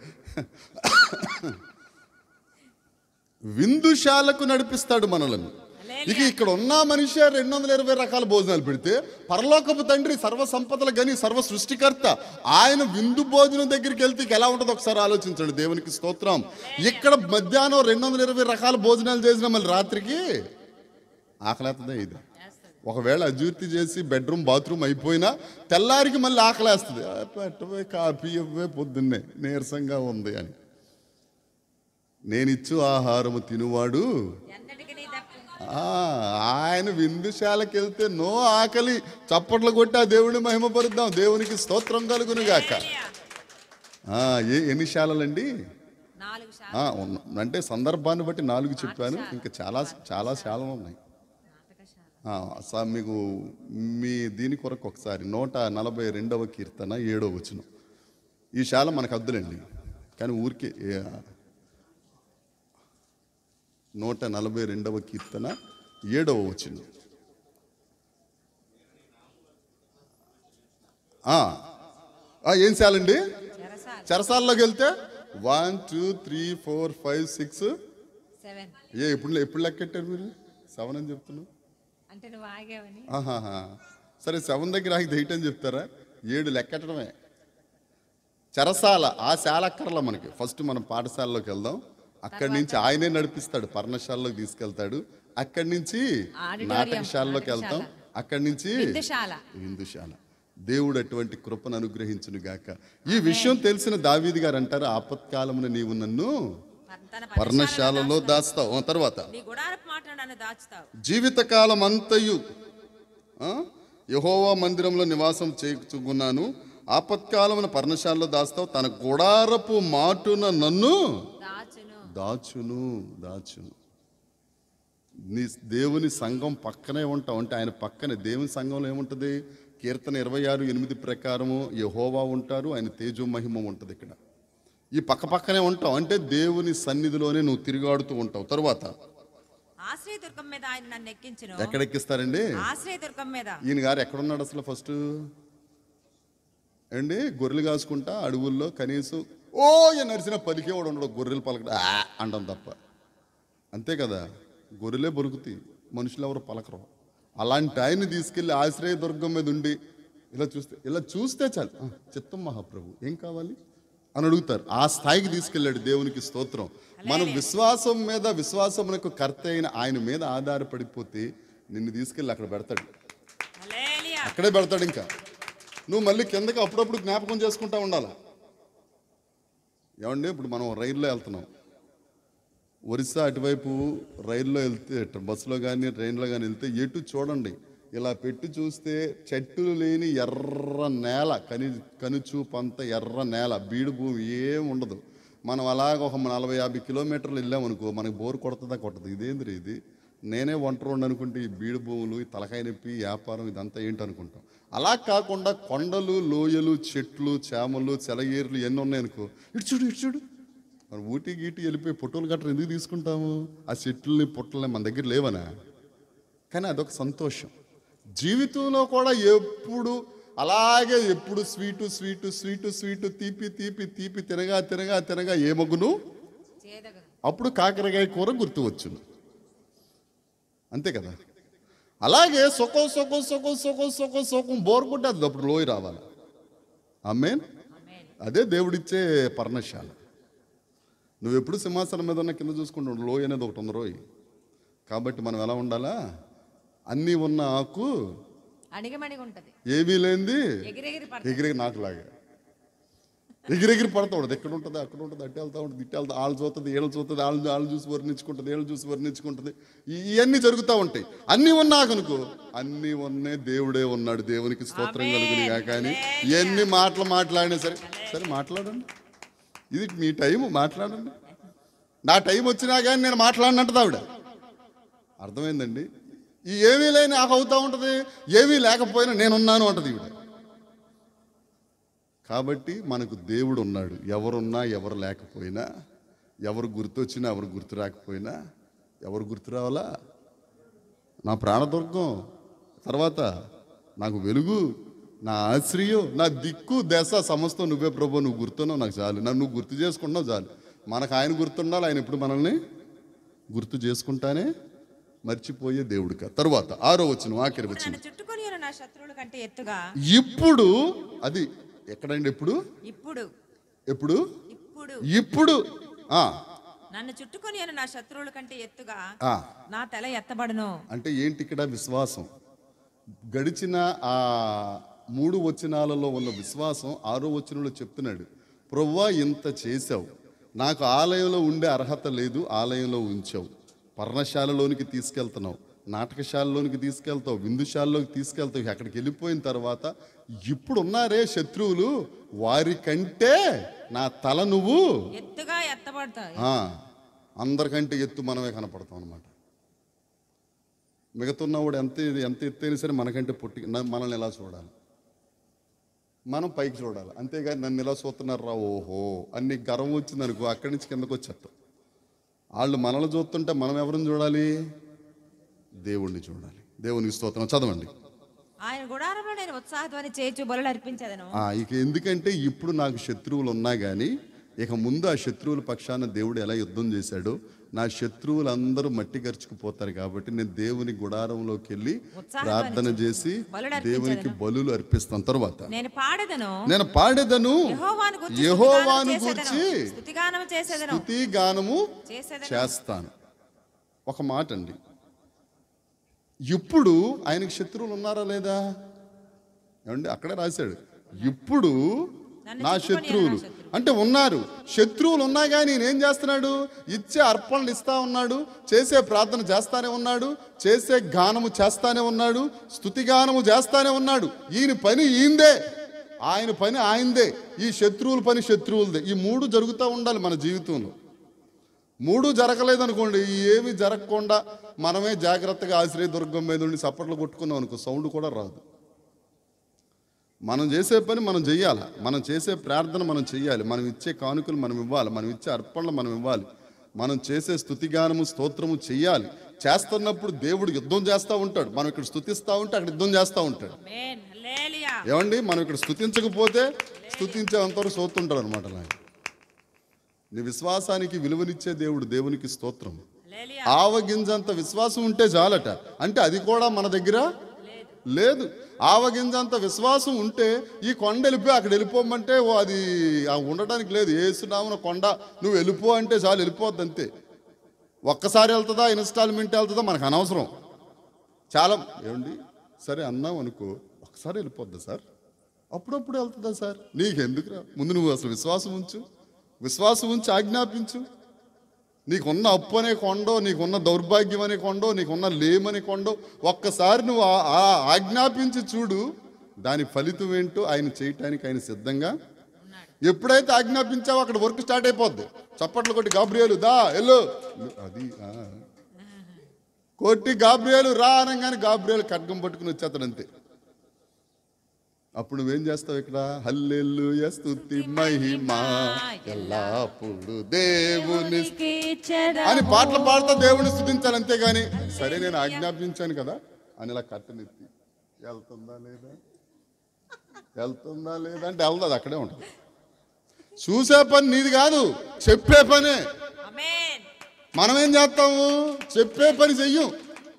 విందుశాలకు నడిపిస్తాడు మనల్ని. ఇక ఇక్కడ ఉన్న మనిషి 220 రకాల భోజనాలు పెడితే పరలోకపు తండ్రి సర్వ సంపదల గని సర్వ సృష్టికర్త ఆయన విందు భోజనం దగ్గరికి వెళ్తే ఎలా ఉంటుందో ఒకసారి ఆలోచించండి. దేవునికి స్తోత్రం. ఇక్కడ మధ్యాహ్నం 220 రకాల భోజనాలు చేసిన మళ్ళీ రాత్రికి ఆకలేస్తుందా? ఇది ఒకవేళ అజూర్తి చేసి బెడ్రూమ్ బాత్రూమ్ అయిపోయినా తెల్లారికి మళ్ళీ ఆకలేస్తుంది. పెట్టవే కాఫీ ఇవ్వే పొద్దున్నే నీరసంగా ఉంది అని. నేనిచ్చు ఆహారము తినువాడు ఆయన విందుశాలకి వెళ్తే నో ఆకలి, చప్పట్లు కొట్టి ఆ దేవుడిని మహిమపరుద్దాం. దేవునికి స్తోత్రం కలుగును గాక. ఎన్ని శాలలండి? అంటే సందర్భాన్ని బట్టి 4 చెప్పాను, ఇంకా చాలా చాలా శాలలు ఉన్నాయి. మీకు మీ దీని కొరకు ఒకసారి 142వ కీర్తన 7వ వచనం. ఈ శాల మనకు అద్దులండి, కానీ ఊరికే 142వ కీర్తన 7వ వచనం. ఏం శాలండి? చెరసాల్లోకి వెళ్తే 1 2 3 4 5 6 ఎప్పుడు లెక్కెట్టారు మీరు? 7 అని చెప్తున్నావు. సరే 7 దగ్గర ఆగితే 8 అని చెప్తారా? 7 లెక్కెట్టడమే చెరసాల. ఆ శాల అక్కర్లా మనకి. ఫస్ట్ మనం పాఠశాలలోకి వెళ్దాం, అక్కడి నుంచి ఆయనే నడిపిస్తాడు, పర్ణశాలలోకి తీసుకెళ్తాడు. అక్కడి నుంచి నాటకశాలలోకి వెళ్తాం, అక్కడి నుంచి విందుశాల. దేవుడు అటువంటి కృపను అనుగ్రహించును గాక. ఈ విషయం తెలిసిన దావీదు గారు అంటారు, ఆపత్కాలమున నీవు నన్ను పర్ణశాలలో దాస్తావు, తర్వాత జీవితకాలం అంతయు యెహోవా మందిరంలో నివాసం చేయుచున్నాను, ఆపత్కాలమున పర్ణశాలలో దాస్తావు, తన గుడారపు మాటున నన్ను దాచును. నీ దేవుని సంఘం పక్కనే ఉంటావు అంటే ఆయన పక్కనే. దేవుని సంఘంలో ఏముంటుంది? కీర్తన 26:8 ప్రకారము యెహోవా ఉంటారు, ఆయన తేజో మహిమ ఉంటుంది. ఇక్కడ ఈ పక్కనే ఉంటావు అంటే దేవుని సన్నిధిలోనే నువ్వు తిరిగాడుతూ ఉంటావు. తర్వాత ఆశ్రయదుర్గం మీద ఆయన నన్ను ఎక్కించును. ఎక్కడ ఎక్కిస్తారండి? ఆశ్రయదుర్గం మీద. ఈయన గారు ఎక్కడున్నాడు అసలు? ఫస్ట్ అండి గొర్రెలు కాసుకుంటా అడవుల్లో కనీసం నరిసిన పలికేవాడు ఉండడు, గొర్రెలు పలకడ అంటాం తప్ప. అంతే కదా, గొర్రెలే బొరుకుతాయి, మనుషులు ఎవరు పలకరు. అలాంటి ఆయన్ని తీసుకెళ్ళి ఆశ్రయదుర్గం మీద ఉండి ఇలా చూస్తే చాలు, చిత్తం మహాప్రభు ఏం కావాలి అని అడుగుతారు. ఆ స్థాయికి తీసుకెళ్ళాడు. దేవునికి స్తోత్రం. మనం విశ్వాసం మీద, విశ్వాసమునకు కర్త అయిన ఆయన మీద ఆధారపడిపోతే నిన్ను తీసుకెళ్ళి అక్కడ పెడతాడు, అక్కడే పెడతాడు. ఇంకా నువ్వు మళ్ళీ కిందకి అప్పుడప్పుడు జ్ఞాపకం చేసుకుంటా ఉండాలి. ఏమండి, ఇప్పుడు మనం రైల్లో వెళ్తున్నాం, ఒరిస్సా అటువైపు రైల్లో వెళ్తే, బస్సులో కానీ ట్రైన్లో కానీ వెళ్తే ఎటు చూడండి, ఇలా పెట్టి చూస్తే చెట్టులు లేని ఎర్ర నేల, కనుచూపు అంత ఎర్ర నేల, బీడు భూమి ఏం ఉండదు. మనం అలాగ ఒక 40-50 కిలోమీటర్లు వెళ్ళామనుకో, మనకి బోర్ కొడుతుందా కొట్టదు. ఇదేంద్రీ ఇది, నేనే ఒంటరి అనుకుంటే ఈ బీడు భూములు, ఈ తలకాయ నొప్పి, వ్యాపారం ఇదంతా ఏంటి అనుకుంటాం. అలా కాకుండా కొండలు, లోయలు, చెట్లు, చేమలు, సెలయేర్లు ఎన్ని ఉన్నాయనుకో, ఇటు చూడు మనం ఊటీ గీటి వెళ్ళిపోయి పొట్టులు గట్రా ఎందుకు తీసుకుంటాము? ఆ చెట్లని పొట్టలని మన దగ్గర లేవనా? కానీ అదొక సంతోషం. జీవితంలో కూడా ఎప్పుడు అలాగే, ఎప్పుడు స్వీటు తీపి తినగా ఏమగును, అప్పుడు కాకరకాయ కూర గుర్తు వచ్చును. అంతే కదా. అలాగే సుఖం బోర్ కొట్టేది, అప్పుడు లోయ రావాలి. ఆమేన్. అదే దేవుడిచ్చే పర్ణశాల. నువ్వెప్పుడు సింహాసనం మీద ఉన్న కింద చూసుకుంటావు, లోయ అనేది ఒకటి ఉంది రోయ్. కాబట్టి మనం ఎలా ఉండాలా? అన్నీ ఉన్న ఆకు ఏమీ లేనిది ఎగిరెగిరి, నాకులాగా ఎగిరెగిరి పడతా ఉండదు. ఎక్కడ ఉంటుంది అక్కడ ఉంటుంది, అట్టు వెళ్తా ఉంటుంది, ఇట్టు వెళ్తా, వాళ్ళు చూస్తుంది, ఏళ్ళు చూస్తుంది, వాళ్ళు చూసి వర్ణించుకుంటుంది. ఇవన్నీ జరుగుతూ ఉంటాయి. అన్నీ ఉన్నా కనుకో, అన్నీ ఉన్నే దేవుడే ఉన్నాడు. దేవునికి స్తోత్రం కలుగును గాక. కానీ ఎన్ని మాటలు మాట్లాడినా సరే మాట్లాడండి, ఇది మీ టైం, మాట్లాడండి. నా టైం వచ్చినా కానీ నేను మాట్లాడినట్టు ఆవిడ అర్థమైందండి. ఈ ఏమీ లేని నాకు అవుతూ ఉంటుంది, ఏమీ లేకపోయినా నేనున్నాను అంటది ఈవిడ. కాబట్టి మనకు దేవుడు ఉన్నాడు. ఎవరున్నా ఎవరు లేకపోయినా, ఎవరు గుర్తొచ్చినా ఎవరు గుర్తు రాకపోయినా, ఎవరు గుర్తు రావాలా? నా ప్రాణదుర్గం, తర్వాత నాకు వెలుగు, నా ఆశ్రయం, నా దిక్కు దశ సమస్తం నువ్వే ప్రభు. నువ్వు గుర్తున్నావు, నాకు చాలు. నన్ను నువ్వు గుర్తు చేసుకుంటున్నావు చాలు. మనకు ఆయన గుర్తుండాలి. ఆయన ఎప్పుడు మనల్ని గుర్తు చేసుకుంటానే మర్చిపోయే దేవుడిక. తరువాత 6వ వచనం, ఆఖరి వచనం. ఇప్పుడు అది ఎక్కడండి? ఇప్పుడు నన్ను చుట్టుకొని నా శత్రువుల కంటే ఎత్తుగా నా తల ఎత్తబడును. అంటే ఏంటి ఇక్కడ? విశ్వాసం. గడిచిన ఆ 3 వచనాలలో ఉన్న విశ్వాసం 6వ వచనంలో చెప్తున్నాడు. ప్రభువా, ఇంత చేశావు, నాకు ఆలయంలో ఉండే అర్హత లేదు, ఆలయంలో ఉంచావు. పర్ణశాలలోనికి తీసుకెళ్తున్నావు, నాటకశాలలోనికి తీసుకెళ్తావు, విందుశాలలోకి తీసుకెళ్తావు. అక్కడికి వెళ్ళిపోయిన తర్వాత ఇప్పుడు ఉన్నారే శత్రువులు, వారికంటే నా తల నువ్వు ఎత్తుగా ఎత్తబడతావు. అందరికంటే ఎత్తు మనమే కనపడతాం అనమాట. మిగతున్నవాడు ఎంత ఎత్తైనా సరే మనకంటే మనల్ని ఎలా చూడాలి, మనం పైకి చూడాలి. అంతేగాని నన్ను ఎలా చూస్తున్నారు రా ఓహో అన్ని గర్వం వచ్చింది అనుకో, అక్కడి నుంచి కిందకు వచ్చేస్తాం. వాళ్ళు మనల్ని చూస్తుంటే మనం ఎవరిని చూడాలి? దేవుణ్ణి చూడాలి. దేవునికి స్తోత్రం. చదవండి. ఆయన గుడారంలో నేను ఉత్సాహధ్వని చేయించు బలులు అర్పించేదను. ఇక ఎందుకంటే ఇప్పుడు నాకు శత్రువులు ఉన్నా కానీ ఇక ముందు ఆ శత్రువుల పక్షాన దేవుడు ఎలా యుద్ధం చేశాడో, నా శత్రువులందరూ మట్టి గరుచుకుపోతారు కాబట్టి నేను దేవుని గుడారంలోకి వెళ్ళి ప్రార్థన చేసి దేవునికి బలులు అర్పిస్తాను. తర్వాత నేను పాడేదను యెహోవాను గూర్చి స్తుతిగానము చేస్తాను. ఒక మాట అండి, ఇప్పుడు ఆయనకి శత్రువులు ఉన్నారా లేదా? ఏమండి, అక్కడే రాశాడు ఇప్పుడు నా శత్రువులు అంటే ఉన్నారు. శత్రువులు ఉన్నా కానీ నేనేం చేస్తున్నాడు? ఇచ్చే అర్పణలు ఇస్తా ఉన్నాడు, చేసే ప్రార్థన చేస్తానే ఉన్నాడు, చేసే గానము చేస్తానే ఉన్నాడు, స్తుతిగానము చేస్తానే ఉన్నాడు. ఈయన పని ఈయందే, ఆయన పని ఆయనదే, ఈ శత్రువుల పని శత్రువులదే. ఈ మూడు జరుగుతూ ఉండాలి మన జీవితంలో. మూడు జరగలేదనుకోండి, ఏమి జరగకుండా మనమే జాగ్రత్తగా ఆశ్రయదుర్గం మీద ఉండి చప్పట్లు కొట్టుకున్నాం అనుకో, సౌండ్ కూడా రాదు. మనం చేసే పని మనం చెయ్యాలి, మనం చేసే ప్రార్థన మనం చెయ్యాలి, మనం ఇచ్చే కానుకలు మనం ఇవ్వాలి, మనం ఇచ్చే అర్పణలు మనం ఇవ్వాలి, మనం చేసే స్తుతిగానము స్తోత్రము చెయ్యాలి. చేస్తున్నప్పుడు దేవుడు యుద్ధం చేస్తూ ఉంటాడు. మనం ఇక్కడ స్తుతిస్తూ ఉంటే అక్కడ యుద్ధం చేస్తూ ఉంటాడు. ఏమండి, మనం ఇక్కడ స్తుతించకపోతే స్తుతించేంతవరకు సోతుంటాడు అనమాట. నీ విశ్వాసానికి విలువనిచ్చే దేవుడు, దేవునికి స్తోత్రం. ఆవగింజంత విశ్వాసం ఉంటే చాలట. అంటే అది కూడా మన దగ్గర లేదు. ఆవగింజంత విశ్వాసం ఉంటే ఈ కొండ వెళ్ళిపోయి అక్కడ వెళ్ళిపోమంటే అది ఉండటానికి లేదు. ఏసునామన కొండ నువ్వు వెళ్ళిపో అంటే చాలు, వెళ్ళిపోద్ది అంతే. ఒక్కసారి వెళ్తుందా, ఇన్స్టాల్మెంట్ వెళ్తుందా మనకు అనవసరం. చాలా ఏమండి, సరే అన్నాం అనుకో, ఒకసారి వెళ్ళిపోద్దా సార్, అప్పుడప్పుడు వెళ్తుందా సార్, నీకెందుకురా? ముందు నువ్వు అసలు విశ్వాసం ఉంచి ఆజ్ఞాపించు. నీకున్న అప్పు అనే కొండో, నీకున్న దౌర్భాగ్యం అనే కొండో, నీకున్న లేమనే కొండో ఒక్కసారి నువ్వు ఆజ్ఞాపించి చూడు, దాని ఫలితం ఏంటో ఆయన చేయటానికి ఆయన సిద్ధంగా. ఎప్పుడైతే ఆజ్ఞాపించావో అక్కడ వర్క్ స్టార్ట్ అయిపోద్ది. చప్పట్లు కొట్టి గాబ్రియేలు దా ఎల్లు, అది కొట్టి గాబ్రియేలు రా అనగానే గాబ్రియేలు ఖడ్గం పట్టుకుని వచ్చేస్తాడు అంతే. అప్పుడు నువ్వేం చేస్తావు? ఇక్కడ హల్లెలూయా స్తుతి మహిమ ఎల్లప్పుడు దేవునికి అని పాటలు పాడుతా దేవుని స్తుతించాలి. అంతేగాని సరే నేను ఆజ్ఞాపించాను కదా అని ఇలా కట్టనెత్తి వెళ్తుందా లేదా అంటే వెళ్తుంది, అక్కడే ఉంటుంది. చూసే పని నీది కాదు, చెప్పే పనే. మనం ఏం చేస్తాము? చెప్పే పని చెయ్యం,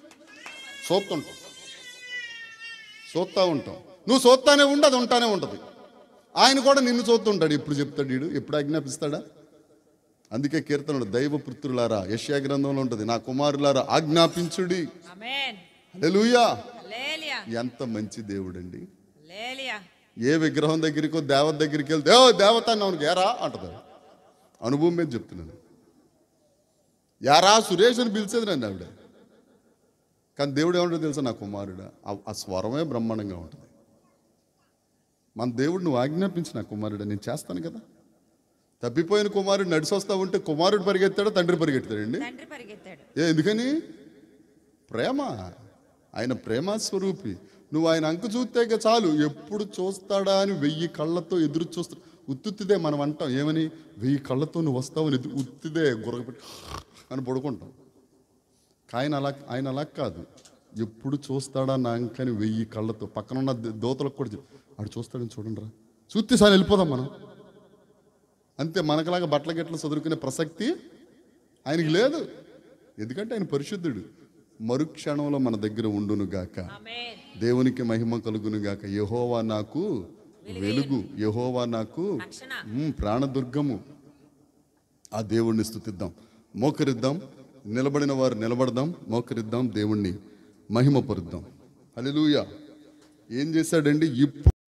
చూస్తూ ఉంటాం. నువ్వు చూస్తానే ఉండి అది ఉంటానే ఉంటుంది. ఆయన కూడా నిన్ను చూస్తుంటాడు. ఎప్పుడు చెప్తాడు వీడు, ఎప్పుడు ఆజ్ఞాపిస్తాడా? అందుకే కీర్తనలు దైవపుత్రులారా, యెషయా గ్రంథంలో ఉంటుంది, నా కుమారులారా ఆజ్ఞాపించుడి. హల్లెలూయా. ఎంత మంచి దేవుడండి. ఏ విగ్రహం దగ్గరికో దేవత దగ్గరికి వెళ్తే దేవత అన్నవానికి ఏరా అంటది. అనుభవం మీద చెప్తున్నాను. యారా సురేష్ అని పిలిచేది నన్ను ఆవిడ. కానీ దేవుడు ఏమంటాడో తెలుసా? నా కుమారుడా. ఆ స్వరమే బ్రహ్మాండంగా ఉంటుంది. మన దేవుడు నువ్వు ఆజ్ఞాపించి నా కుమారుడు నేను చేస్తాను కదా. తప్పిపోయిన కుమారుడు నడిచి వస్తా ఉంటే కుమారుడు పరిగెత్తాడు, తండ్రి పరిగెత్తాడండి. ఎందుకని? ప్రేమ. ఆయన ప్రేమ స్వరూపి. నువ్వు ఆయన అంకు చూస్తే చాలు, ఎప్పుడు చూస్తాడా అని 1000 కళ్ళతో ఎదురు చూస్తాడు. ఉత్తుత్తిదే మనం అంటాం, ఏమని? 1000 కళ్ళతో నువ్వు వస్తావని ఉత్తిదే గురగపెట్టి అని పడుకుంటాం. ఆయన అలా కాదు, ఎప్పుడు చూస్తాడా నా అంకని 1000 కళ్ళతో. పక్కనున్న దోతలకు కూడా ఆడు చూస్తాడని చూడండి రా, చూస్తే సార్ వెళ్ళిపోదాం మనం అంతే. మనకులాగా బట్టల గెట్లు చదువుకునే ప్రసక్తి ఆయనకి లేదు. ఎందుకంటే ఆయన పరిశుద్ధుడు. మరుక్షణంలో మన దగ్గర ఉండును గాక. దేవునికి మహిమ కలుగును గాక. యెహోవా నాకు వెలుగు, యెహోవా నాకు ప్రాణదుర్గము. ఆ దేవుణ్ణి స్తుతిద్దాం, మోకరిద్దాం. నిలబడిన వారు నిలబడదాం, మోకరిద్దాం, దేవుణ్ణి మహిమ పరుద్దాం. హల్లెలూయా. ఏం చేశాడండి? ఇప్పుడు